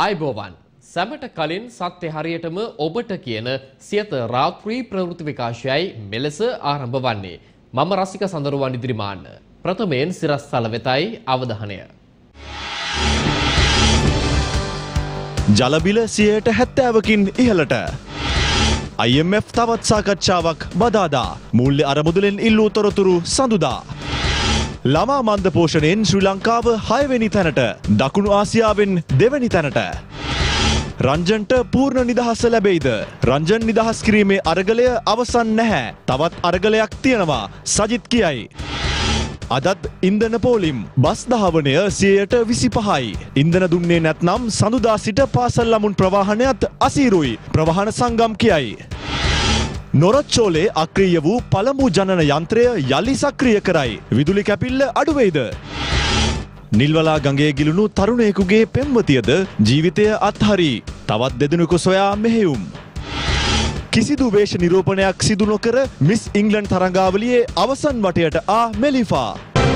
ආයුබෝවන් සැමට කලින් සත්‍ය හරියටම ඔබට කියන සියත රාත්‍රී ප්‍රවෘත්ති විකාශයයි මෙලෙස ආරම්භ වන්නේ. මම රසික සඳරුවන් ඉදිරිමාන්න. ප්‍රථමයෙන් සිරස්තල වෙතයි අවධානය. ජල බිල 70%කින් ඉහළට. IMF තවත් සාකච්ඡාවක් බදාදා. මූල්‍ය අරමුදලෙන් ඉල්ලූ තොරතුරු සඳුදා. ළමා මන්ද පෝෂණයෙන් ශ්‍රී ලංකාව 6 වෙනි තැනට, දකුණු ආසියාවෙන් 2 වෙනි තැනට. රංජන්ට පූර්ණ නිදහස ලැබෙයිද? රංජන් නිදහස් කිරීමේ අරගලය අවසන් නැහැ. තවත් අරගලයක් තියෙනවා. සජිත් කියයි. අදත් ඉන්ධන පෝලිම් බස් ධාවනය 25%යි. ඉන්ධන දුන්නේ නැත්නම් සඳුදා සිට පාසල් ළමුන් ප්‍රවාහනයත් අසීරුයි. ප්‍රවාහන සංගම් කියයි. නොරොච්චෝලේ අක්‍රීය වූ පළමු ජනන යන්ත්‍රය යලි සක්‍රිය කරයි. විදුලි කැපිල්ල අඩුවේද? නිල්වලා ගඟේ ගිලුණු තරුණයෙකුගේ පෙම්වතියද ජීවිතය අත්හරි. තවත් දෙදෙනෙකු සොයා මෙහෙයුම්. කිසිදු වේශ නිරූපණයක් සිදු නොකර මිස් ඉංග්ලන්ඩ් තරඟාවලියේ අවසන් වටයට ආ මෙලිෆා.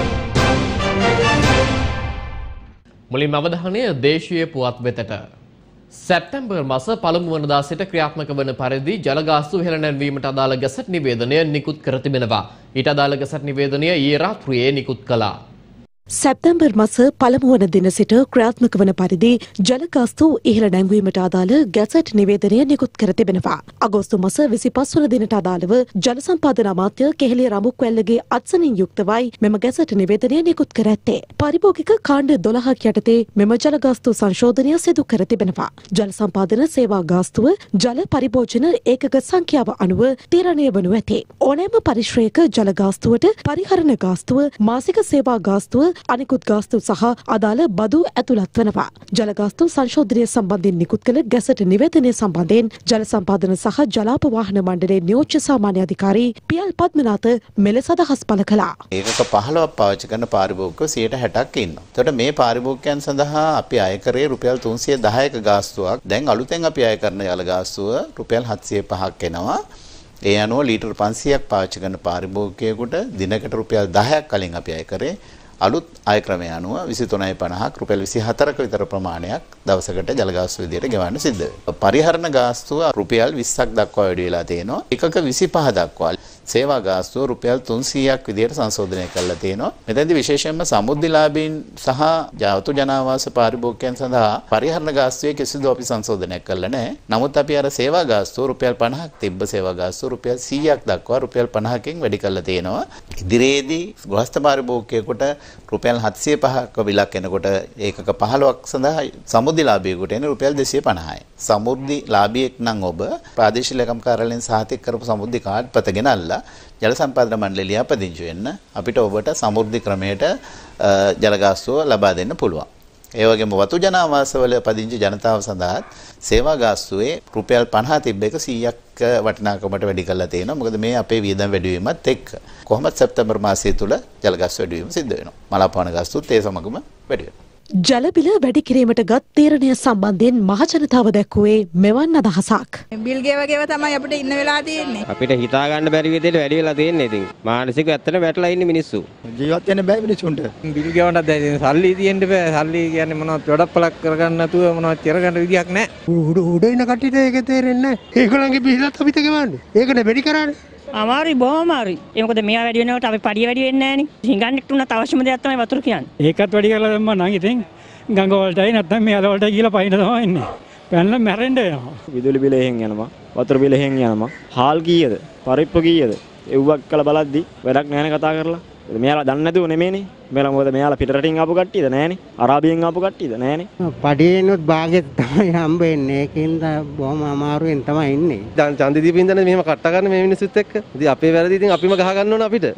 මුලින්ම අවධානය දේශීය පුවත් වෙතට. සැප්තැම්බර් මාස පළමු වනදා සිට ක්‍රියාත්මක වන පරිදි ජල ගාස්තු ඉහළ නැංවීමට අදාළ ගැසට් නිවේදනය නිකුත් කර තිබෙනවා. ඊට අදාළ ගැසට් නිවේදනය ඊයේ රාත්‍රියේ නිකුත් කළා. සැප්තැම්බර් මාස පළමු වන දින සිට ක්‍රියාත්මක වන පරිදි ජල ගාස්තු ඉහළ නැංවීමට අදාළ ගැසට් නිවේදනය නිකුත් කර තිබෙනවා. අගෝස්තු මාස 25 වන දිනට අදාළව ජල සම්පාදන අමාත්‍ය කෙහෙලිය රඹුක්වැල්ලගේ අත්සනින් යුක්තවයි මෙම ගැසට් නිවේදනය නිකුත් කර ඇත්තේ. පාරිභෝගික කාණ්ඩ 12ක් යටතේ මෙම ජල ගාස්තු සංශෝධනය සිදු කර තිබෙනවා. ජල සම්පාදන සේවා ගාස්තුව ජල පරිභෝජන ඒකක සංඛ්‍යාව අනුව තීරණය වනු ඇතේ. ඕනෑම පරිශ්‍රයක ජල ගාස්තුවට පරිහරණ ගාස්තුව, මාසික සේවා ගාස්තුව, අනිකුත් ගාස්තු සහ අදාළ බදු ඇතුළත් වනවා. ජල ගාස්තු සංශෝධනය සම්බන්ධයෙන් නිකුත් කළ ගැසට් නිවේදනය සම්බන්ධයෙන් ජල සම්පාදන සහ ජලාපවාහන මණ්ඩලයේ නියෝජ්‍ය සාමාන්‍ය අධිකාරී පියල් පද්මනාත මෙලෙස අදහස් පළ කළා. ඒකක 15ක් පාවිච්චි කරන පාරිභෝගිකයෝ 60%ක් ඉන්නවා. එතකොට මේ පාරිභෝගිකයන් සඳහා අපි අය කරේ රුපියල් 310ක ගාස්තුවක්. දැන් අලුතෙන් අපි අය කරන ජල ගාස්තුව රුපියල් 705ක් එනවා. ඒ අනුව ලීටර් 500ක් පාවිච්චි කරන පාරිභෝගිකයෙකුට දිනකට රුපියල් 10ක් කලින් අපි අය කරේ. අලුත් ආය ක්‍රමය අනුව 23.50ක් රුපියල් 24ක විතර ප්‍රමාණයක් දවසකට ජල ගාස්තු විදියට ගෙවන්න සිද්ධ වෙනවා. පරිහරණ ගාස්තුව රුපියල් 20ක් දක්වා වැඩි වෙලා තියෙනවා. එකක 25 දක්වා සේවා ගාස්තුව රුපියල් 300ක් විදියට සංශෝධනය කරලා තියෙනවා. මෙතෙන්දී විශේෂයෙන්ම සමුද්දිලාභීන් සහ ජාතු ජනාවාස පාරිභෝගිකයන් සඳහා පරිහරණ ගාස්තුවේ කිසිදු අපි සංශෝධනයක් කරලා නැහැ. නමුත් අපි අර සේවා ගාස්තුව රුපියල් 50ක් තිබ්බ සේවා ගාස්තුව රුපියල් 100ක් දක්වා රුපියල් 50කින් වැඩි කරලා තියෙනවා. ඉදිරියේදී ගෘහස්ත පාරිභෝගිකයෙකුට රුපියල් 705ක බිලක් එනකොට ඒකක 15ක් සඳහා සමුද්දිලාභියෙකුට එන රුපියල් 250යි. සමුද්දිලාභියෙක් නම් ඔබ ප්‍රාදේශීය ලේකම් කාර්යාලයෙන් සහතික කරපු සමුද්දි කාඩ් පත ගෙනල්ලා ජල සම්පාදන මණ්ඩලය ලියාපදිංචි වෙන්න අපිට ඔබට සමුද්දි ක්‍රමයට ජල ගාස්තුව ලබා දෙන්න පුළුවන්. ඒ වගේම වතු ජනාවාසවල පදිංචි ජනතාව සඳහා සේවා ගාස්තුවේ රුපියල් 50 තිබ්බ එක 100ක් වටිනාකමට වැඩි කරලා තියෙනවා. මොකද මේ අපේ වියදම් වැඩි වීමත් එක්ක කොහොමද සැප්තැම්බර් මාසය තුල ජල ගාස්තු වැඩි වීම සිද්ධ වෙනවා. මලාපවන ගාස්තුත් ඒ සමගම වැඩි වෙනවා. ජල බිල වැඩි කිරීමට ගත් තීරණය සම්බන්ධයෙන් මහ ජනතාව දැක්වුවේ මෙවන් අදහසක්. බිල් ගෙව තමයි අපිට ඉන්න වෙලා තියෙන්නේ. අපිට හිතා ගන්න බැරි විදිහට වැඩි වෙලා තියෙන්නේ. ඉතින් මානසික ඇත්තට වැටලා ඉන්නේ මිනිස්සු. ජීවත් වෙන්න බෑ මිනිස්සුන්ට. බිල් ගෙවන්නත් දැන් සල්ලි තියෙන්න බෑ. සල්ලි කියන්නේ මොනවද වැඩපලක් කරගන්න නැතුව මොනවද කරගන්න විදියක් නැහැ. උඩ ඉන්න කට්ටියට ඒක තේරෙන්නේ නැහැ. ඒගොල්ලන්ගේ බිල්ලත් අපිට ගෙවන්නේ. ඒකනේ වැඩි කරන්නේ. අමාරුයි බොහොම අමාරුයි. ඒ මොකද මෙයා වැඩි වෙනකොට අපි පඩිය වැඩි වෙන්නේ නැහනේ. හිඟන්නෙක්ට උනත් අවශ්‍යම දෙයක් තමයි වතුර කියන්නේ. ඒකත් වැඩි කරලා දැම්මා නම් ඉතින් ගඟ වලටයි නැත්නම් මෙයාල වලටයි කියලා පයින් තමයි ඉන්නේ. පැනලා මැරෙන්න වෙනවා. විදුලි බිල එහෙන් යනවා. වතුර බිල එහෙන් යනවා. හාල් කීයද? පරිප්පු කීයද? එව්වක් කළ බලද්දි වැඩක් නැහැනේ කතා කරලා. මෙයාලා දන්නේ නැතුව නෙමෙයිනේ. මෙයාලා මොකද මෙයාලා පිටරටින් ආපු කට්ටියද නැහනේ. අරාබියෙන් ආපු කට්ටියද නැහනේ. පඩියෙනුත් භාගෙත් තමයි හම්බෙන්නේ. ඒකින්ද බොහොම අමාරුවෙන් තමයි ඉන්නේ. දැන් ඡන්දි දීපින් ඉඳන් මෙහෙම කට්ට ගන්න මේ මිනිස්සුත් එක්ක. ඉතින් අපේ වැරදි ඉතින් අපිම ගහ ගන්න ඕන අපිට.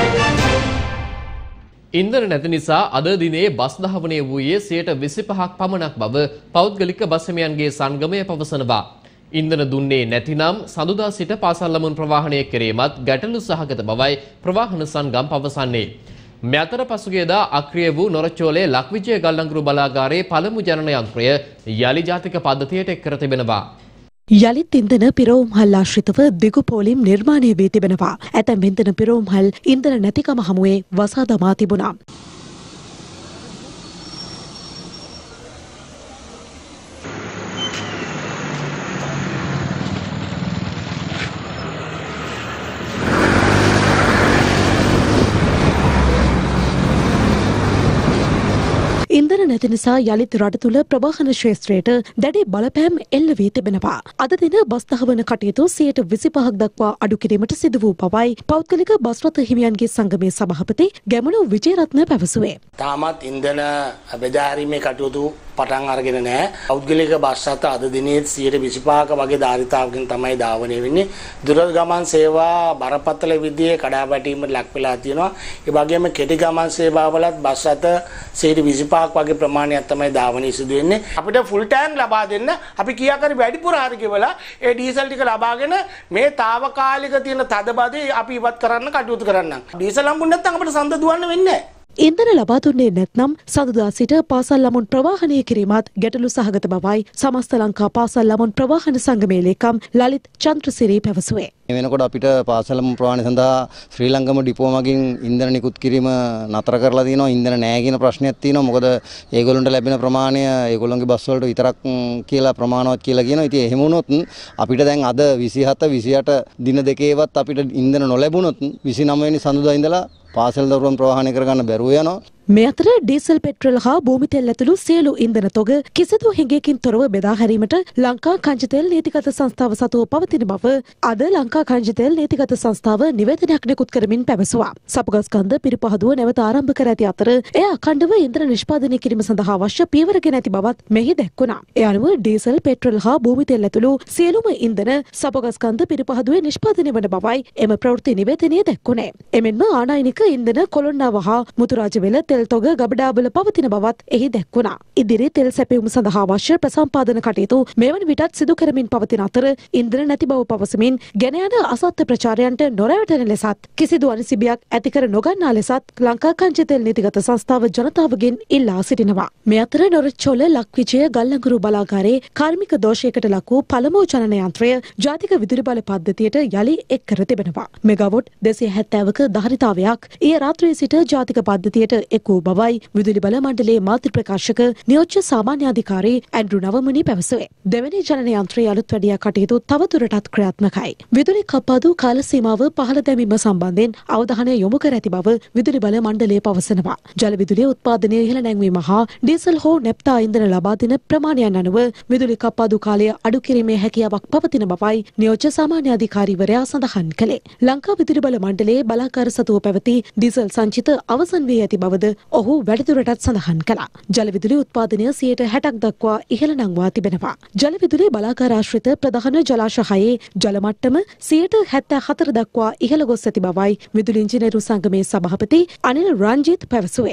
ඉන්ධන නැති නිසා අද දිනේ බස් ධාවනය වූයේ 25%ක් පමණක් බව පෞද්ගලික බස් හිමියන්ගේ සංගමය පවසනවා. ඉන්ධන දුන්නේ නැතිනම් සඳුදා සිට පාසල් ළමුන් ප්‍රවාහනය කිරීමත් ගැටලු සහගත බවයි ප්‍රවාහන සංගම් පවසන්නේ. මේ අතර පසුගියදා අක්‍රිය වූ නොරචෝලේ ලක්විජය ගල්ලංගුරු බලාගාරයේ පළමු ජනන යන්ත්‍රය යලි ජාතික පද්ධතියට එක් කර තිබෙනවා. යළිත් ඉන්ධන පිරවුම්හල් ආශ්‍රිතව දිගු පෝලිම් නිර්මාණය වී තිබෙනවා. ඇතැම් ඉන්ධන පිරවුම්හල් ඉන්ධන නැතිකම හමුවේ වසා දමා තිබුණා. නැති නිසා යළිත් රට තුළ ප්‍රවාහන ක්ෂේත්‍රයට දැඩි බලපෑම් එල්ල වී තිබෙනවා. අද දින බස් දහවන කටයුතු 25% දක්වා අඩු කිරීමට සිදු වූ බවයි පෞද්ගලික බස් රථ හිමියන්ගේ සංගමේ සභාපති ගැමුණු විජේරත්න පැවසුවේ. තාමත් ඉන්ධන බෙදාහැරීමේ කටයුතු පටන් අරගෙන නැහැ. පෞද්ගලික බස් රථ අද දිනේ 25% වගේ ධාරිතාවකින් තමයි ධාවනය වෙන්නේ. දුර ගමන් සේවා බරපතල විදිහේ කඩාවැටීමට ලක් වෙලා තියෙනවා. ඒ වගේම කෙටි ගමන් සේවාවලත් බස් රථ 25% වගේ ප්‍රමාණයක් තමයි ධාවනය සිදු වෙන්නේ. අපිට ෆුල් ටැංක් ලබා දෙන්න අපි කියාකරි වැඩිපුර හරි කියලා ඒ ඩීසල් ටික ලබාගෙන මේ తాවකාලික තියෙන තදබදේ අපි ඉවත් කරන්න කටයුතු කරන්න. ඩීසල් හම්බුනේ නැත්නම් අපිට සඳ දුවන්න වෙන්නේ නැහැ. ඉන්ධන ලබා දුන්නේ නැත්නම් සඳුදා සිට පාසල් ළමුන් ප්‍රවාහනය කිරීමත් ගැටලු සහගත බවයි සමස්ත ලංකා පාසල් ළමුන් ප්‍රවාහන සංගමේ ලේකම් ලලිත් චන්ද්‍රසිරි පැවසුවේ. වෙනකොට අපිට පාසල් ළමුන් ප්‍රවාහනය සඳහා ශ්‍රී ලංකම ඩිපෝ මගින් ඉන්ධන නිකුත් කිරීම නතර කරලා තියෙනවා. ඉන්ධන නැහැ කියන ප්‍රශ්නයක් තියෙනවා. මොකද ඒගොල්ලන්ට ලැබෙන ප්‍රමාණය ඒගොල්ලන්ගේ බස් වලට විතරක් කියලා ප්‍රමාණවත් කියලා කියනවා. ඉතින් එහෙම වුණොත් අපිට දැන් අද 27 28 දින දෙකේවත් අපිට ඉන්ධන නොලැබුණොත් 29 වෙනි සඳුදා ඉඳලා පාසල් දරුවන් ප්‍රවාහනය කරගන්න බැරුව යනවා. මේ අතර ඩීසල් පෙට්‍රල් හා භූමි තෙල් ඇතුළු සියලු ඉන්ධන තොග කිසිදු හිඟයකින් තොරව බෙදා හැරීමට ලංකා කංජ තෙල් නීතිගත සංස්ථාව සතුව පවතින බව අද ලංකා කංජ තෙල් නීතිගත සංස්ථාව නිවේදනයක් නිකුත් කරමින් පැවසුවා. සපුගස්කන්ධ පිරිපහදුව නැවත ආරම්භ කර ඇති අතර එය අඛණ්ඩව ඉන්ධන නිෂ්පාදනය කිරීම සඳහා අවශ්‍ය පියවර ගෙන ඇති බවත් මෙහි දැක්වුණා. ඒ අනුව ඩීසල් පෙට්‍රල් හා භූමි තෙල් ඇතුළු සියලුම ඉන්ධන සපුගස්කන්ධ පිරිපහදුවේ නිෂ්පාදනය වන බවයි එම ප්‍රවෘත්ති නිවේදනයේ දැක්වුණේ. එමෙන්ම ආනයනික ඉන්ධන කොළොන්නාව හා මුතුරාජවෙල තෙල් තොග ගබඩාවල පවතින බවත් එහි දැක්වුණා. ඉදිරි තෙල් සැපයුම සඳහා අවශ්‍ය ප්‍රසම්පාදන කටයුතු මෙවන විටත් සිදු කරමින් පවතින අතර ඉන්ධන නැති බව පවසමින් ගෙන යන අසත්‍ය ප්‍රචාරයන්ට නොරැවටෙන ලෙසත් කිසිදු අනිසිබියක් ඇති කර නොගන්නා ලෙසත් ලංකා කංජ තෙල් නීතිගත සංස්ථාව ජනතාවගෙන් ඉල්ලා සිටිනවා. මේ අතර නොරච්චෝල ලක්විජය ගල්ලංගුරු බලාගාරයේ කාර්මික දෝෂයකට ලක් වූ පළමු ජනන යන්ත්‍රය ජාතික විදුලි බල පද්ධතියට යලි එක් කර තිබෙනවා. මෙගාවොට් 270ක ධාරිතාවයක් ඊයේ රාත්‍රියේ සිට ජාතික පද්ධතියට එක් වූ බවයි විදුලි බල මණ්ඩලයේ මාධ්‍ය ප්‍රකාශක නියෝජ්‍ය සාමාන්‍ය අධිකාරී ඇන්ඩ්‍රු නවමුනි පැවසුවේ. දෙවැනි ජනන යන්ත්‍රයේ අලුත් වැඩියා කටයුතු තවදුරටත් ක්‍රියාත්මකයි. විදුලි කප්පාදු කාල සීමාව පහළ දැමීම සම්බන්ධයෙන් අවධානය යොමු කර ඇති බව විදුලි බල මණ්ඩලය පවසනවා. ජල විදුලිය උත්පාදනය ඉහළ නැංවීම හා ඩීසල් හෝ නැප්තා ඉන්ධන ලබා දෙන ප්‍රමාණයන් අනුව විදුලි කප්පාදු කාලය අඩු කිරීමේ හැකියාවක් පවතින බවයි නියෝජ්‍ය සාමාන්‍ය අධිකාරීවරයා සඳහන් කළේ. ලංකා විදුලි බල මණ්ඩලයේ බලාකාර සතුව පැවති ඩීසල් සංචිත අවසන් වී ඇති බවද ඔහු වැඩිදුරටත් සඳහන් කළා. ජල විදුලි උත්පාදනය 60% දක්වා ඉහළ නංවා තිබෙනවා. ජල විදුලි බලාගාර ආශ්‍රිත ප්‍රධාන ජලාශයයේ ජල මට්ටම 74% දක්වා ඉහළ ගොස් ඇති බවයි විදුලි ඉංජිනේරු සංගමේ සභාපති අනිල් රංජිත් පැවසුවේ.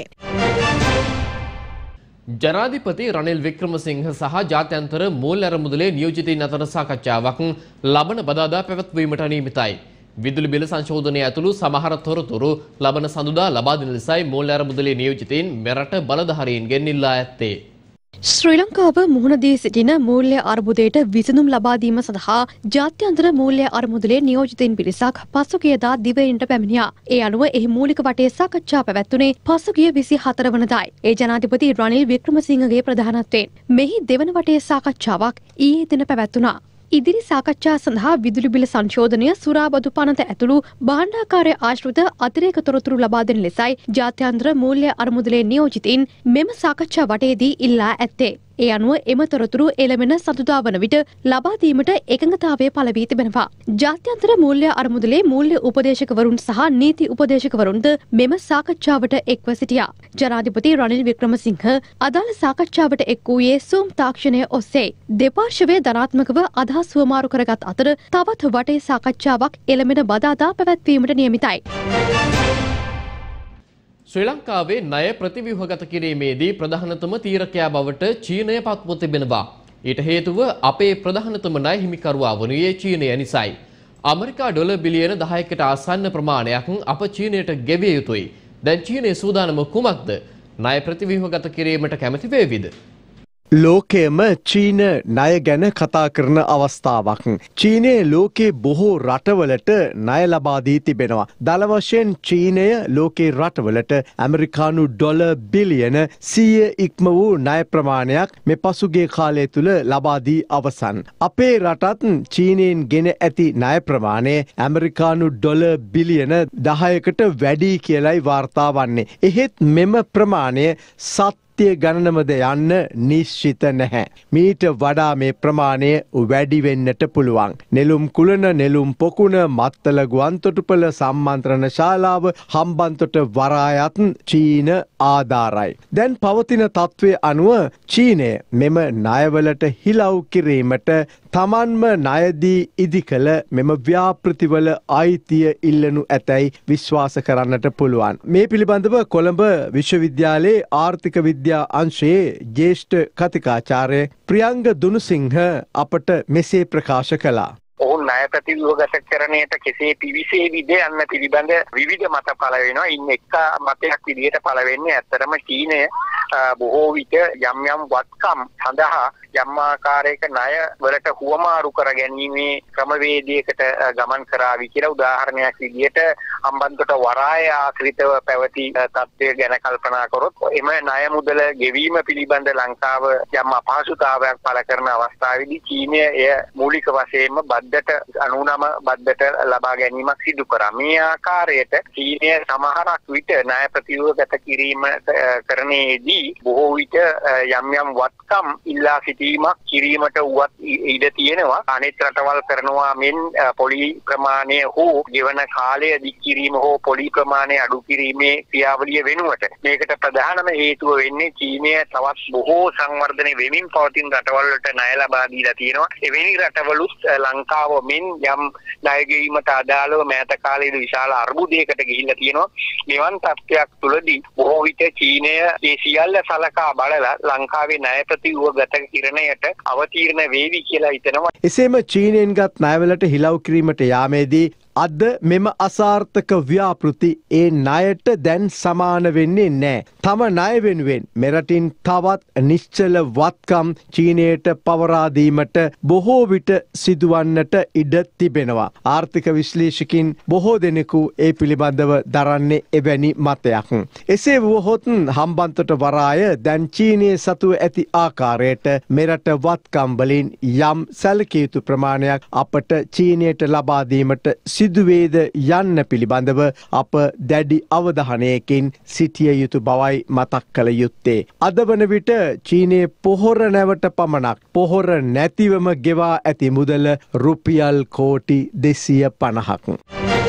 ජනාධිපති රනිල් වික්‍රමසිංහ සහ ජාත්‍යන්තර මූල්‍ය අරමුදලේ නියෝජිතයින් අතර සාකච්ඡාවක් ලබන බදාදා පැවැත්වීමට නියමිතයි. විදුලි බිල සංශෝධනය ඇතුළු සමහර තොරතුරු ලබන සඳුදා ලබා දෙන ලෙසයි මූල්‍ය අරමුදලේ නියෝජිතයින් මෙරට බලධාරීන්ගෙන් ඉල්ලා ඇත්තේ. ශ්‍රී ලංකාව මුහුණ දී සිටින මූල්‍ය අර්බුදයට විසඳුම් ලබා දීම සඳහා ජාත්‍යන්තර මූල්‍ය අර්බුදලේ නියෝජිතයින් පිරිසක් පසුගියදා දිවයිනට පැමිණියා. ඒ අනුව එහි මූලික වටේ සාකච්ඡා පැවැත්වුණේ පසුගිය 24 වනදායි. ඒ ජනාධිපති රනිල් වික්‍රමසිංහගේ ප්‍රධානත්වයෙන්. මෙහි දෙවන වටේ සාකච්ඡාවක් ඊයේ දින පැවැත්වුණා. ඉදිරි සාකච්ඡා සඳහා විදුලි බිල සංශෝධනය සුරාබදු පනත ඇතුළු භාණ්ඩාකාරය ආශ්‍රිත අතිරේක තොරතුරු ලබා දෙන ලෙසයි ජාත්‍යන්තර මූල්‍ය අරමුදලේ නියෝජිතයින් මෙම සාකච්ඡා වටේදී ඉල්ලා ඇත්තේ. ඒ අනුව එම තොරතුරු එළමෙන සතුදා වන විට ලබා දීමට එකඟතාවය පළ වී තිබෙනවා. ජාත්‍යන්තර මූල්‍ය අරමුදලේ මූල්‍ය උපදේශකවරුන් සහ නීති උපදේශකවරුන්ද මෙම සාකච්ඡාවට එක්ව සිටියා. ජනාධිපති රනිල් වික්‍රමසිංහ අදාළ සාකච්ඡාවට එක් වූයේ සූම් තාක්ෂණය ඔස්සේ. දෙපාර්ශවය ධනාත්මකව අදහස් හුවමාරු කරගත් අතර තවත් වටේ සාකච්ඡාවක් එළමෙන බදාදා පැවැත්වීමට නියමිතයි. ශ්‍රී ලංකාවේ ණය ප්‍රතිව්‍යුහගත කිරීමේදී ප්‍රධානතම තීරකයා බවට චීනය පත්ව තිබෙනවා. ඊට හේතුව අපේ ප්‍රධානතම ණය හිමිකරුවා වනුයේ චීනය නිසයි. ඇමරිකා ඩොලර් බිලියන 10කට ආසන්න ප්‍රමාණයක් අප චීනයට ගෙවිය යුතුයි. දැන් චීනයේ සූදානම කුමක්ද? ණය ප්‍රතිව්‍යුහගත කිරීමට කැමැති වේවිද? ලෝකයේම චීන ණය ගැන කතා කරන අවස්ථාවක්. චීනයේ ලෝකේ බොහෝ රටවලට ණය ලබා දී තිබෙනවා. දල වශයෙන් චීනය ලෝකේ රටවලට ඇමරිකානු ඩොලර් බිලියන 100 ඉක්ම වූ ණය ප්‍රමාණයක් මේ පසුගිය කාලය තුල ලබා දී අවසන්. අපේ රටත් චීනයෙන් ගෙන ඇති ණය ප්‍රමාණය ඇමරිකානු ඩොලර් බිලියන 10කට වැඩි කියලායි වාර්තා වන්නේ. එහෙත් මෙම ප්‍රමාණය විත්තිය ගණනමද යන්න නිශ්චිත නැහැ. මීට වඩා මේ ප්‍රමාණය වැඩි වෙන්නට පුළුවන්. නෙළුම් කුලන, නෙළුම් පොකුණ, මත්තල ගුවන්තොටුපළ සම්මන්ත්‍රණ ශාලාව, හම්බන්තොට වරායත් චීන ආධාරයි. දැන් පවතින තත්ත්වය අනුව චීනය මෙම ණයවලට හිලව් කිරීමට තමන්ම ණයදී ඉදි කළ මෙම ව්‍යාපෘතිවල අයිතිය ඉල්ලනු ඇතැයි විශ්වාස කරන්නට පුළුවන්. මේ පිළිබඳව කොළඹ විශ්වවිද්‍යාලයේ ආර්ථික විද්‍යා අංශයේ ජ්‍යෙෂ්ඨ කතිකාචාර්ය ප්‍රියංග දුනුසිංහ අපට මෙසේ ප්‍රකාශ කළා. ඔවුන් ණය ප්‍රතිව්‍යුහගතකරණයට කෙසේ පිවිසේවිද යන්න පිළිබඳ විවිධ මත පළ වෙනවා. ඉන් එක මතයක් විදිහට පළ වෙන්නේ ඇත්තටම චීනය බොහෝ විට යම් යම් වත්කම් සඳහා යම් ආකාරයක ණය වලට හුවමාරු කර ගැනීමේ ක්‍රමවේදයකට ගමන් කරાવી කියලා. උදාහරණයක් විදිහට හම්බන්තොට වරාය ආශ්‍රිතව පැවති තත්ත්වය ගැන කල්පනා කරොත් එම ණය මුදල ගෙවීම පිළිබඳ ලංකාව යම් අපහසුතාවයක් පළ කරන අවස්ථාවේදී චීනය එය මූලික වශයෙන්ම බද්දට 99 බද්දට ලබා ගැනීමක් සිදු කරා. මේ ආකාරයට චීනය සමහරක් විට ණය ප්‍රතිව්‍යුහගත කිරීම කරන්නේදී බොහෝ විට යම් යම් වත්කම් ඉල්ලා සිටීමක් කිරීමට උවත් ඉඩ තියෙනවා. අනෙක් රටවල් කරනවා මෙන් පොලි ප්‍රමාණය හෝ ගෙවන කාලය දික් කිරීම හෝ පොලි ප්‍රමාණය අඩු කිරීමේ ක්‍රියාවලිය වෙනුවට මේකට ප්‍රධානම හේතුව වෙන්නේ චීනය තවත් බොහෝ සංවර්ධනය වෙමින් පවතින රටවල් වලට ණය ලබා දීලා තියෙනවා. එවැනි රටවලුත් ලංකාව මෙන් යම් ණය ගෙවීමට අදාළව මෑත කාලයේදී විශාල අර්බුදයකට ගිහිල්ලා තියෙනවා. මෙවන් තත්ත්වයක් තුළදී බොහෝ විට චීනය ඒ සියල්ල සලකා බලලා ලංකාවේ ණය ප්‍රතිව්‍යුහගත කිරණයට අවතීර්ණ වේවි කියලා හිතනවා. එසේම චීනයෙන්ගත් ණයවලට හිලව් කිරීමට යාමේදී අද මෙම අසාර්ථක ව්‍යාපෘති ඒ ණයට දැන් සමාන වෙන්නේ නැහැ. තම ණය වෙනුවෙන් මෙරටින් තවත් නිශ්චල වත්කම් චීනයට පවරා දීමට බොහෝ විට සිදුවන්නට ඉඩ තිබෙනවා. ආර්ථික විශ්ලේෂකින් බොහෝ දෙනෙකු ඒ පිළිබඳව දරන්නේ එවැනි මතයක්. එසේ වුවහොත් හම්බන්තොට වරාය දැන් චීනයේ සතුව ඇති ආකාරයට මෙරට වත්කම් වලින් යම් සැලකිය යුතු ප්‍රමාණයක් අපට චීනයට ලබා දීමට සිදුවේද යන්න පිළිබඳව අප දැඩි අවධානයකින් සිටිය යුතු බවයි මතක් කළ යුත්තේ. අද වන විට චීනයේ පොහොර නැවට පමණක් පොහොර නැතිවම ගෙවා ඇති මුදල රුපියල් කෝටි 250ක්.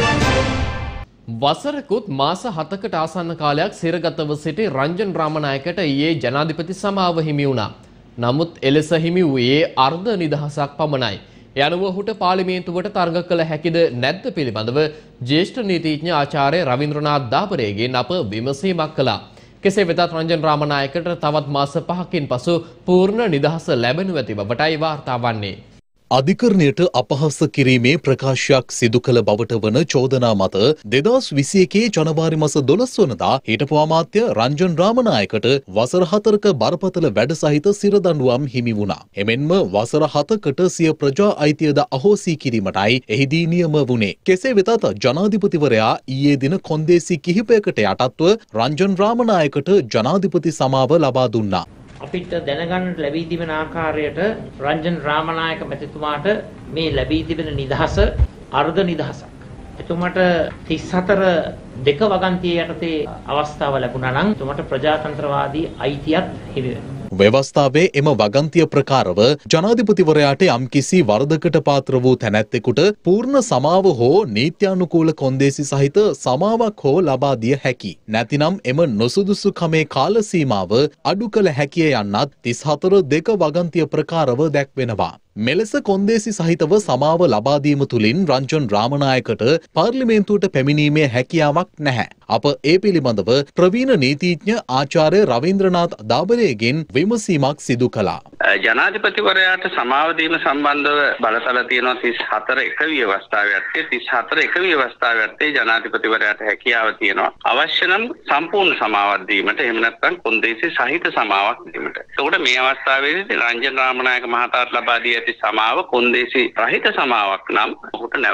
වසරකුත් මාස 7කට ආසන්න කාලයක් සිරගතව සිටි රංජන් රාමනායකට ඊයේ ජනාධිපති සමාව හිමි වුණා. නමුත් එලෙස හිමි වූයේ අර්ධ නිදහසක් පමණයි. යනුව ඔහුට පාර්ලිමේන්තුවට තරඟ කළ හැකිද නැද්ද පිළිබඳව ජ්‍යෙෂ්ඨ නීතිඥ ආචාර්ය රවීන්ද්‍රනාත් දාබරේගෙන් අප විමසීමක් කළා. කෙසේ වෙතත් රංජන් රාමනායකට තවත් මාස 5කින් පසු පූර්ණ නිදහස ලැබෙනු ඇති බවටයි වාර්තා වන්නේ. අධිකරණයට අපහාස කිරීමේ ප්‍රකාශයක් සිදු කළ බවට වන චෝදනා මත 2021 ජනවාරි මාස 12 වනදා හිටපු අමාත්‍ය රංජන් රාමනායකට වසර 4ක බරපතල වැඩ සහිත සිරදඬුවම් හිමි වුණා. එමෙන්ම වසර 7කට සිය ප්‍රජා අයිතියද අහෝසි කිරීමටයි එහිදී නියම වුණේ. කෙසේ වෙතත් ජනාධිපතිවරයා ඊයේ දින කොන්දේසි කිහිපයකට යටත්ව රංජන් රාමනායකට ජනාධිපති සමාව ලබා දුන්නා. අපිට දැනගන්නට ලැබී තිබෙන ආකාරයට රංජන් රාමනායක මැතිතුමාට මේ ලැබී තිබෙන නිදහස අර්ධ නිදහසක්. එතුමාට 34 දෙක වගන්තිය යටතේ අවස්ථාව ලැබුණා නම් එතුමාට ප්‍රජාතන්ත්‍රවාදී අයිතියක් හිමි වෙනවා. ව්‍යවස්ථාවේ එම වගන්තිය ප්‍රකාරව ජනාධිපතිවරයාට යම්කිසි වරදකට පාත්‍ර වූ තැනැත්තෙකුට පූර්ණ සමාව හෝ නීත්‍යානුකූල කොන්දේසි සහිත සමාවක් හෝ ලබා දිය හැකි. නැතිනම් එම නොසුදුසුකමේ කාල සීමාව අඩු කළ හැකිය යන්නත් 34 දෙක වගන්තිය ප්‍රකාරව දැක්වෙනවා. මෙලෙස කොන්දේසි සහිතව සමාව ලබා දීම තුලින් රංජන් රාමනායකට පාර්ලිමේන්තුවට පැමිණීමේ හැකියාවක් නැහැ. අප ඒ පිළිබඳව ප්‍රවීණ නීතිඥ ආචාර්ය රවීන්ද්‍රනාත් දාබරේගෙන් විමසීමක් සිදු කළා. ජනාධිපතිවරයාට සමාව දීම සම්බන්ධව බලතල තියෙනවා 34 එක ව්‍යවස්ථාවේ 34 එක ව්‍යවස්ථාවේ ජනාධිපතිවරයාට හැකියාව තියෙනවා. අවශ්‍ය නම් සම්පූර්ණ සමාවක් දීමට එහෙම නැත්නම් කොන්දේසි සහිත සමාවක් දීමට. ඒකට මේ අවස්ථාවේදී රංජන් රාමනායක මහතාට ලබා දී ඇති සමාව කොන්දේසි රහිත සමාවක් නම් ඔහුට නැවත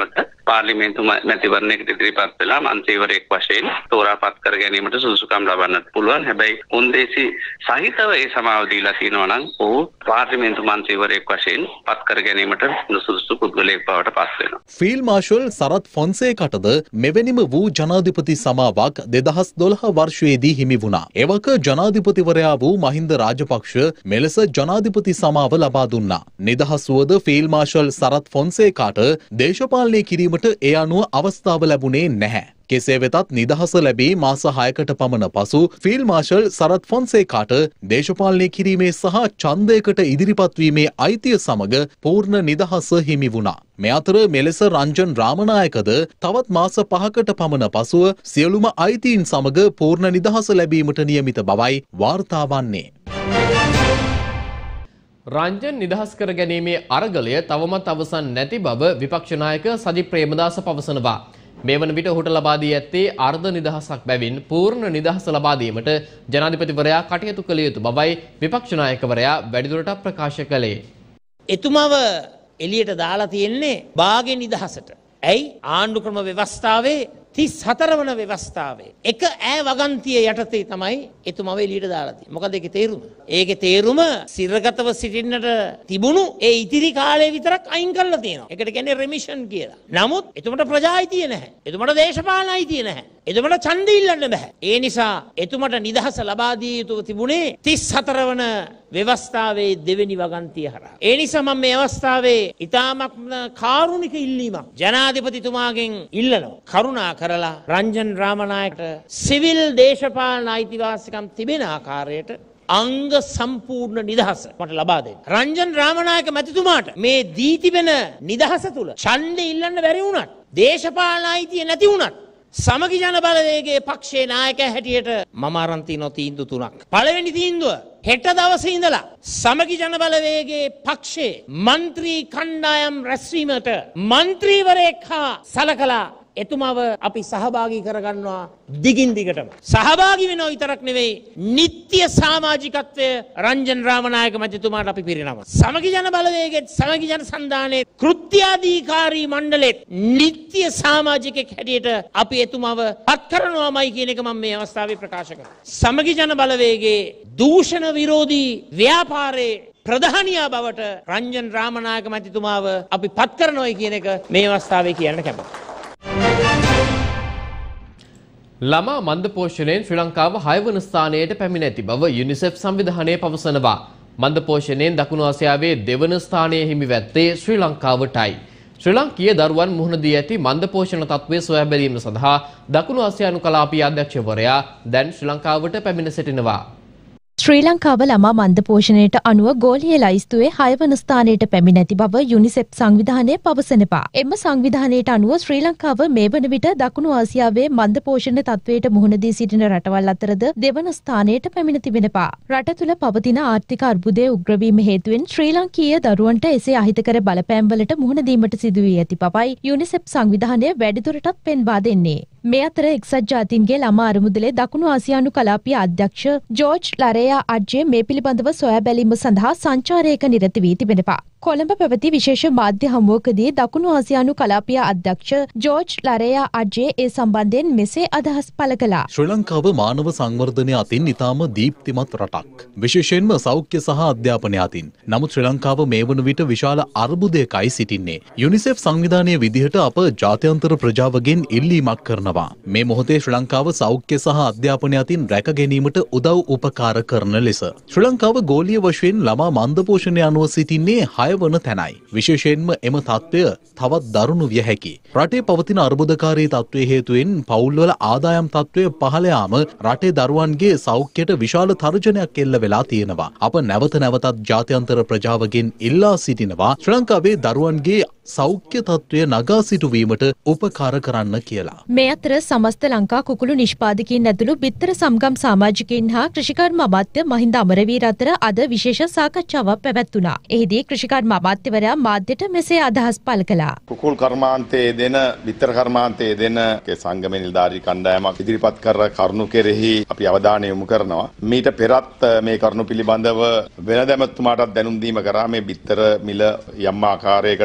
පාර්ලිමේන්තු මැතිවරණයකට ඉදිරිපත් වෙලා මන්ත්‍රීවරයෙක් වශයෙන් තෝරාපත් කර ගැනීමට සුදුසුකම් ලබන්නත් පුළුවන්. හැබැයි උන්දේසි සහිතව ඒ සමාව දීලා තියෙනවා නම් ඔහු පාර්ලිමේන්තු මන්ත්‍රීවරයෙක් වශයෙන් පත් කර ගැනීමට නුසුදුසු පුද්ගලයෙක් බවට පත් වෙනවා. ෆීල්ඩ් මාර්ෂල් සරත් ෆොන්සේකටද මෙවැනිම වූ ජනාධිපති සමාවක් 2012 වර්ෂයේදී හිමි වුණා. එවක ජනාධිපතිවරයා වූ මහින්ද රාජපක්ෂ මෙලෙස ජනාධිපති සමාව ලබා දුන්නා. නිදහස් වුවද ෆීල්ඩ් මාර්ෂල් සරත් ෆොන්සේකාට දේශපාලනය කිරීමට ඒ අනුව අවස්ථාව ලැබුණේ නැහැ. කෙසේ වෙතත් නිදහස ලැබී මාස 6කට පමණ පසු ෆීල්ඩ් මාර්ෂල් සරත් ෆොන්සේකාට දේශපාලනය කිරීමේ සහ ඡන්දයකට ඉදිරිපත් වීමේ අයිතිය සමග පූර්ණ නිදහස හිමි වුණා. මේ අතර මෙලෙස රංජන් රාමනායකද තවත් මාස 5කට පමණ පසුව සියලුම අයිතීන් සමග පූර්ණ නිදහස ලැබීමට නියමිත බවයි වාර්තා වන්නේ. රංජන් නිදහස් කර ගැනීමේ අරගලය තවමත් අවසන් නැති බව විපක්ෂ නායක සජිත් ප්‍රේමදාස පවසනවා. මේ වන විට ඔහුට ලබා දී ඇත්තේ අර්ධ නිදහසක් බැවින් පූර්ණ නිදහස ලබා දීමට ජනාධිපතිවරයා කටයුතු කළ යුතු බවයි විපක්ෂ නායකවරයා වැඩිදුරටත් ප්‍රකාශ කළේ. එතුමව එළියට දාලා තියෙන්නේ භාග්‍ය නිදහසට. ඇයි ආණ්ඩු ක්‍රම ව්‍යවස්ථාවේ 34 වන ව්‍යවස්ථාවේ එක ඈ වගන්තිය යටතේ තමයි එතුමව එළියට දාලා තියෙන්නේ. මොකද ඒකේ තේරුම? ඒකේ තේරුම සිරගතව සිටින්නට තිබුණු ඒ ඉතිරි කාලය විතරක් අයින් කරලා තියෙනවා. ඒකට කියන්නේ රෙමිෂන් කියලා. නමුත් එතුමට ප්‍රජා අයිතිය නැහැ. එතුමට දේශපාලන අයිතිය නැහැ. එතුමට ඡන්ද ඉල්ලන්න බෑ. ඒ නිසා එතුමට නිදහස ලබා දී යුතු තිබුණේ 34 වන ව්‍යවස්ථාවේ දෙවෙනි වගන්තිය හරහා. ඒ නිසා මම මේ අවස්ථාවේ ඊටමත් කාරුණික ඉල්ලීමක් ජනාධිපතිතුමාගෙන් ඉල්ලනවා. කරුණා කරලා රංජන් රාමනායකට සිවිල් දේශපාලන අයිතිවාසිකම් තිබෙන ආකාරයට අංග සම්පූර්ණ නිදහස මට ලබා දෙන්න. රංජන් රාමනායක මැතිතුමාට මේ දී තිබෙන නිදහස තුල ඡන්දෙ ඉල්ලන්න බැරි වුණත් දේශපාලන අයිතිය නැති වුණත් සමගි ජන බලවේගයේ පක්ෂයේ නායකයා හැටියට මම අරන් තියන තීන්දුව තුනක්. පළවෙනි තීන්දුව හෙට දවසේ ඉඳලා සමගි ජන බලවේගයේ පක්ෂයේ മന്ത്രി කණ්ඩායම් රැස්වීමට മന്ത്രിවරයෙක් හා සලකලා එතුමාව අපි සහභාගී කරගන්නවා දිගින් දිගටම. සහභාගී වෙනව විතරක් නෙවෙයි නිත්‍ය සමාජිකත්වය රංජන් රාමනායක මැතිතුමාට අපි පිරිනමනවා. සමගි ජන බලවේගයේ සමගි ජන සන්ධානයේ කෘත්‍යාධිකාරී මණ්ඩලෙත් නිත්‍ය සමාජිකෙක් හැටියට අපි එතුමාව පත් කරනවාමයි කියන එක මම මේ අවස්ථාවේ ප්‍රකාශ කරනවා. සමගි ජන බලවේගයේ දූෂණ විරෝධී ව්‍යාපාරයේ ප්‍රධානියා බවට රංජන් රාමනායක මැතිතුමාව අපි පත් කරනවායි කියන එක මේ අවස්ථාවේ කියන්න කැමතියි. ළමා මන්ද පෝෂණයෙන් ශ්‍රී ලංකාව 6 වන ස්ථානයට පැමිණ ඇති බව යුනිසෙෆ් සංවිධානය පවසනවා. මන්ද පෝෂණයෙන් දකුණු ආසියාවේ දෙවන ස්ථානයේ හිමි වැත්තේ ශ්‍රී ලංකාවටයි. ශ්‍රී ලංකීය දරුවන් මුහුණ දී ඇති මන්ද පෝෂණ තත්ත්වය සොයා බැලීම සඳහා දකුණු ආසියානු කලාපීය අධ්‍යක්ෂවරයා දැන් ශ්‍රී ලංකාවට පැමිණ සිටිනවා. ශ්‍රී ලංකාව ළමා මන්ද පෝෂණයට අනුව ගෝලීය ලයිස්තුවේ 6 වන ස්ථානයට පැමිණ ඇති බව යුනිසෙෆ් සංවිධානය පවසනවා. එම සංවිධානයට අනුව ශ්‍රී ලංකාව මේ වන විට දකුණු ආසියාවේ මන්ද පෝෂණ තත්ත්වයට මුහුණ දී සිටින රටවල් අතරද දෙවන ස්ථානයට පැමිණ තිබෙනවා. රට තුළ පවතින ආර්ථික අර්බුදයේ උග්‍රවීම හේතුවෙන් ශ්‍රී ලංකීය දරුවන්ට එසේ අහිතකර බලපෑම්වලට මුහුණ දීමට සිදු වී ඇති බවයි යුනිසෙෆ් සංවිධානය වැඩිදුරටත් පෙන්වා දෙන්නේ. මේ අතර එක්සත් ජාතීන්ගේ ළමා අරමුදලේ දකුණු ආසියානු කලාපීය අධ්‍යක්ෂ ජෝර්ජ් ලරේයා අජ්ජේ මේ පිළිබඳව සොයා බැලීම සඳහා සංචාරයක නිරත වී තිබෙනවා. කොළඹ පැවති විශේෂ මාධ්‍ය හමුවකදී දකුණු ආසියානු කලාපීය අධ්‍යක්ෂ ජෝර්ජ් ලරේයා අජ්ජේ ඒ සම්බන්ධයෙන් මෙසේ අදහස් පළ කළා. ශ්‍රී ලංකාව මානව සංවර්ධනය අතින් ඉතාම දීප්තිමත් රටක්. විශේෂයෙන්ම සෞඛ්‍ය සහ අධ්‍යාපනය අතින්. නමුත් ශ්‍රී ලංකාව මේ වන විට විශාල අර්බුදයකයි සිටින්නේ. යුනිසෙෆ් සංවිධානයේ විදිහට අප ජාත්‍යන්තර ප්‍රජාවගෙන් ඉල්ලීමක් කරනවා. මේ මොහොතේ ශ්‍රී ලංකාව සෞඛ්‍ය සහ අධ්‍යාපනය අතින් රැක ගැනීමට උදව් උපකාර කරන ලෙස. ශ්‍රී ලංකාව ගෝලීය වශයෙන් ළමා මන්ද පෝෂණය අනුව සිටින්නේ 6 වන තැනයි. විශේෂයෙන්ම එම තත්ත්වය තවත් දරුණු විය හැකි. රටේ පවතින අර්බුදකාරී තත්ත්වයේ හේතුවෙන් පවුල්වල ආදායම් තත්ත්වය පහළ යාම රටේ දරුවන්ගේ සෞඛ්‍යයට විශාල තර්ජනයක් එල්ල වෙලා තියෙනවා. අප නැවත නැවතත් ජාත්‍යන්තර ප්‍රජාවගෙන් ඉල්ලා සිටිනවා ශ්‍රී ලංකාවේ දරුවන්ගේ සෞඛ්‍ය තත්ත්වය නගා සිටුවීමට උපකාර කරන්න කියලා. මේ අතර සමස්ත ලංකා කුකුළු නිෂ්පාදකයින් ඇතුළු බිත්තර සමගම් සමාජිකයින් හා කෘෂිකර්ම අමාත්‍ය මහින්ද අමරවීර අතර අද විශේෂ සාකච්ඡාවක් පැවැත්වුණා. එහිදී කෘෂිකර්ම අමාත්‍යවරයා මාධ්‍යට මෙසේ අදහස් පළ කළා. කුකුල් කර්මාන්තයේ දෙන බිත්තර කර්මාන්තයේ දෙන සංගමේ නිලධාරී කණ්ඩායමක් ඉදිරිපත් කර කරුණු කෙරෙහි අපි අවධානය යොමු කරනවා. මීට පෙරත් මේ කරුණු පිළිබඳව වෙනදැමතුමාටත් දැනුම් දීම කරා මේ බිත්තර මිල යම් ආකාරයකට මධ්‍ය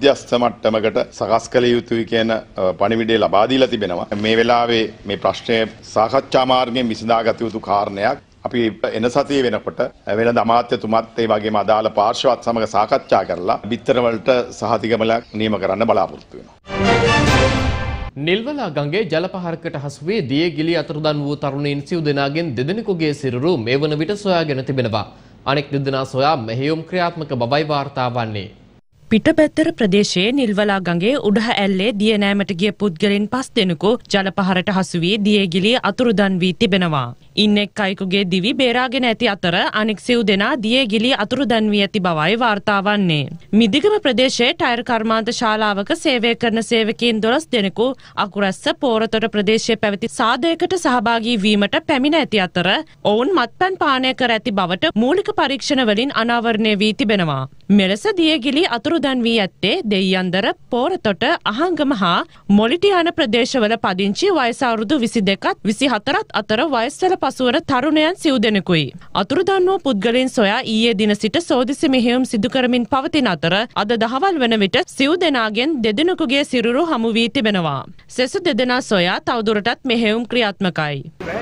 මධ්‍යස්ථ මට්ටමකට සකස් කළ යුතුයි කියන පණිවිඩය ලබා දීලා තිබෙනවා. මේ වෙලාවේ මේ ප්‍රශ්නය සාකච්ඡා මාර්ගයෙන් විසඳාගත යුතු කාරණයක්. අපි එන සතියේ වෙනකොට වෙනද අමාත්‍යතුමත් ඒ වගේම අදාළ පාර්ශවත් සමග සාකච්ඡා කරලා බිත්තර වලට සහතිකමලක් නියම කරන්න බලාපොරොත්තු වෙනවා. නිල්වලා ගඟේ ජල පහරකට හසු වී දිය ගිලි අතුරුදන් වූ තරුණයින් සිව් දෙනාගෙන් දෙදෙනෙකුගේ සිරුරු මේ වන විට සොයාගෙන තිබෙනවා. අනෙක් දෙදෙනා සොයා මෙහෙයුම් ක්‍රියාත්මක බවයි වාර්තා වන්නේ. පිටපැත්තර ප්‍රදේශයේ නිල්වලා ගඟේ උඩහ ඇල්ලේ දිය නෑමට ගිය පුද්ගලයන් 5 දෙනෙකු ජල පහරට හසු වී දියගිලිය අතුරුදන් වී තිබෙනවා. ඉන් එක් අයෙකුගේ දිවි බේරාගෙන ඇති අතර අනෙක් සිව් දෙනා දියගිලිය අතුරුදන් වී ඇති බවයි වාර්තා වන්නේ. මිදිගම ප්‍රදේශයේ ටයර් කර්මාන්ත ශාලාවක සේවය කරන සේවකයන් 12 දෙනෙකු අකුරැස්ස පෝරතොට ප්‍රදේශයේ පැවති සාදයකට සහභාගී වීමට පැමිණ ඇති අතර ඔවුන් මත්පැන් පානය කර ඇති බවට මූලික පරීක්ෂණ වලින් අනාවරණය වී තිබෙනවා. මෙලෙස දියගිලි අතුරුදන් වී ඇත්තේ දෙයියන්දර පෝරතොට අහංගම හා මොලිටි යන ප්‍රදේශවල පදිංචි වයස අවුරුදු 22ත් 24ත් අතර වයස්වල පසුවන තරුණයන් සිව් දෙනෙකුයි. අතුරුදන් වූ පුද්ගලයන් සොයා ඊයේ දින සිට සෝදිසි මෙහෙයුම් සිදු කරමින් පවතින අතර අද දහවල් වන විට සිව් දෙනාගෙන් දෙදෙනෙකුගේ සිරුරු හමු වී තිබෙනවා. සෙසු දෙදෙනා සොයා තවදුරටත් මෙහෙයුම් ක්‍රියාත්මකයි.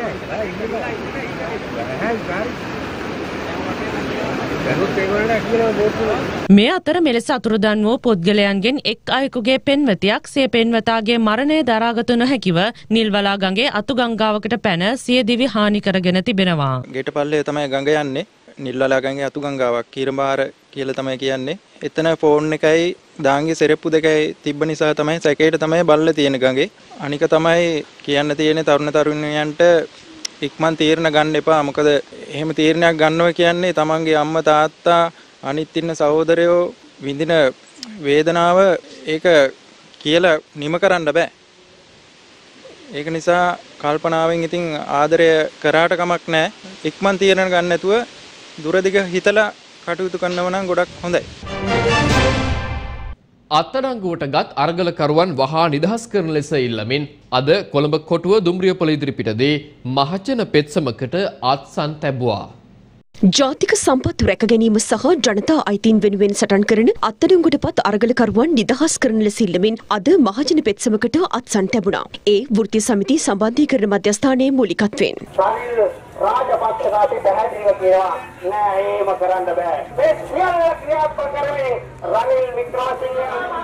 මේ අතර මෙලෙස අතුරුදන් වූ පුද්ගලයන්ගෙන් එක් අයෙකුගේ පෙන්වතියක් සිය පෙන්වතාගේ මරණය දරාගත නොහැකිව නිල්වලා ගඟේ අතු ගංගාවකට පැන සිය දිවි හානි කරගෙන තිබෙනවා. ගේටපල්ලේ තමයි ගඟ යන්නේ. නිල්වලා ගඟේ අතු ගංගාවක් කීරඹාර කියලා තමයි කියන්නේ. එතන ෆෝන් එකයි දාංගේ සෙරෙප්පු දෙකයි තිබ්බ නිසා තමයි සැකේට තමයි බල්ල තියෙන ගඟේ. අනික තමයි කියන්න තියෙන්නේ තරුණ තරුණියන්ට ඉක්මන් තීරණ ගන්න එපා. මොකද එහෙම තීරණයක් ගන්නවා කියන්නේ තමන්ගේ අම්මා තාත්තා අනිත් ඉන්න සහෝදරයෝ විඳින වේදනාව ඒක කියලා නිම කරන්න බෑ. ඒක නිසා කල්පනාවෙන් ඉතින් ආදරය කරාට කමක් නැහැ. ඉක්මන් තීරණ ගන්න නැතුව දුරදිග හිතලා කටයුතු කරනවා නම් ගොඩක් හොඳයි. අත්අඩංගුවට ගත් අරගලකරුවන් වහා නිදහස් කරන ලෙස ඉල්ලමින් අද කොළඹ කොටුව දුම්රියපොළ ඉදිරිපිටදී මහජන පෙත්සමකට අත්සන් තැබුවා. ජාතික සම්පත් රැක ගැනීම සහ ජනතා අයිතීන් වෙනුවෙන් සටන් කරන අත්අඩංගුවටපත් අරගලකරුවන් නිදහස් කරන ලෙස ඉල්ලමින් අද මහජන පෙත්සමකට අත්සන් තැබුණා. ඒ වෘත්තීය සමිති සම්බන්ධීකරණ මධ්‍යස්ථානයේ මූලිකත්වයෙන් රාජපක්ෂලාට පැහැදිලිව කියනවා නෑ එහෙම කරන්න බෑ. මේ සියල්ල ක්‍රියාත්මක කරමින් රනිල් වික්‍රමසිංහ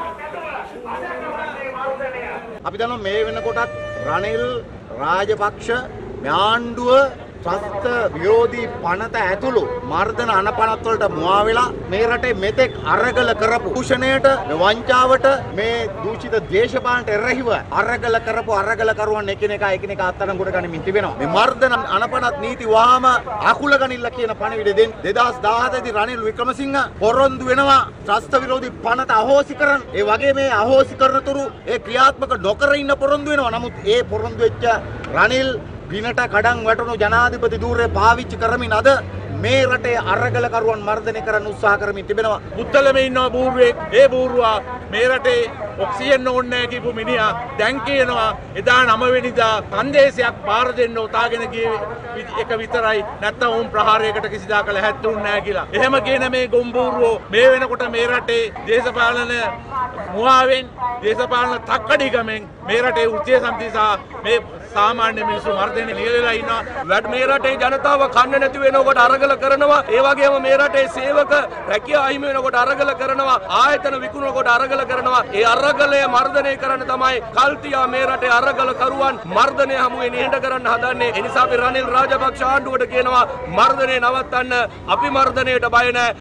අපි දන්නවා මේ වෙනකොටත් රනිල් රාජපක්ෂ ආණ්ඩුව ත්‍රස්ත විරෝධී පනත ඇතුළු මර්ධන අනපනත් වලට මුවා වෙලා මේ රටේ මෙතෙක් අරගල කරපු දූෂණයට වංචාවට මේ දූෂිත දේශපාලනට එරෙහිව අරගල කරපු අරගලකරුවන් එකිනෙකා අත්අඩංගුවට ගනිමින් තිබෙනවා. මේ මර්ධන අනපනත් නීති වහාම අකුල ගනිල්ල කියන පණිවිඩය දෙන්න 2017 දී රනිල් වික්‍රමසිංහ පොරොන්දු වෙනවා ත්‍රස්ත විරෝධී පනත අහෝසි කරන්න. ඒ වගේ මේ අහෝසි කරනතුරු ඒ ක්‍රියාත්මක නොකර ඉන්න පොරොන්දු වෙනවා. නමුත් ඒ පොරොන්දු වෙච්ච රනිල් පිනට කඩන් වැටුණු ජනාධිපති ධූරය පාවිච්චි කරමින් අද මේ රටේ අරගලකරුවන් මර්ධනය කරන්න උත්සාහ කරමින් තිබෙනවා. මුත්තලමේ ඉන්නවා බූරුවෙක්. ඒ බූරුවා මේ රටේ ඔක්සිජන් ඕනේ නැහැ කියපු මිනිහා දැන් කියනවා එදා 9 වෙනිදා සංදේශයක් පාර දෙන්න උතාගෙන ගියේ එක විතරයි. නැත්තම් උන් ප්‍රහාරයකට කිසිදා කළ හැත්තුන්නේ නැහැ කියලා. එහෙම කියන මේ ගොම්බූරුවෝ මේ වෙනකොට මේ රටේ දේශපාලන මුවාවෙන් දේශපාලන තක්කඩිකමෙන් මේ රටේ වෘත්තීය සමිති සහ මේ සාමාන්‍ය මිනිස්සු මර්ධනය ලියලා ඉන්නවා. මේ රටේ ජනතාව කන්න නැති වෙනකොට අරගල කරනවා. ඒ වගේම මේ රටේ සේවක රැකියාව අහිමි වෙනකොට අරගල කරනවා. ආයතන විකුණනකොට අරගල කරනවා. ඒ අරගලය මර්ධනය කරන්න තමයි කල්තියා මේ රටේ අරගල කරුවන් මර්ධනය හමුවේ නිහඬ කරන්න හදන්නේ. ඒ නිසා අපි රනිල් රාජපක්ෂ ආණ්ඩුවට කියනවා මර්ධනය නවත්තන්න. අපි මර්ධනයට බය නැහැ.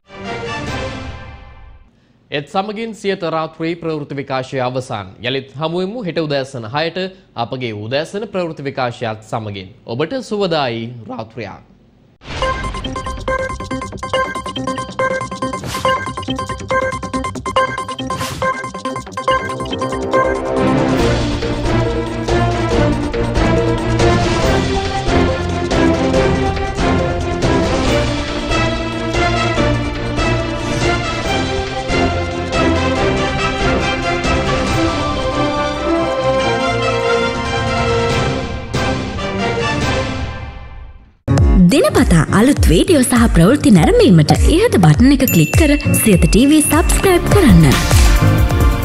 එත් සමගින් සියත රාත්‍රී ප්‍රවෘත්ති විකාශය අවසන්. යලිත් හමුවෙමු හෙට උදෑසන 6ට අපගේ උදෑසන ප්‍රවෘත්ති විකාශයත් සමගින්. ඔබට සුවදායි රාත්‍රියක්. දිනපතා අලුත් වීඩියෝ සහ ප්‍රවෘත්ති නැරඹීමට ඉහත බටන් එක ක්ලික් කර සියත TV සබ්ස්ක්‍රයිබ් කරන්න.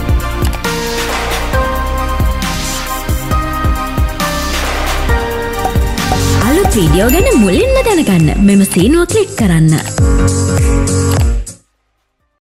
අලුත් වීඩියෝ ගැන මුලින්ම දැනගන්න මෙම සීනුව ක්ලික් කරන්න.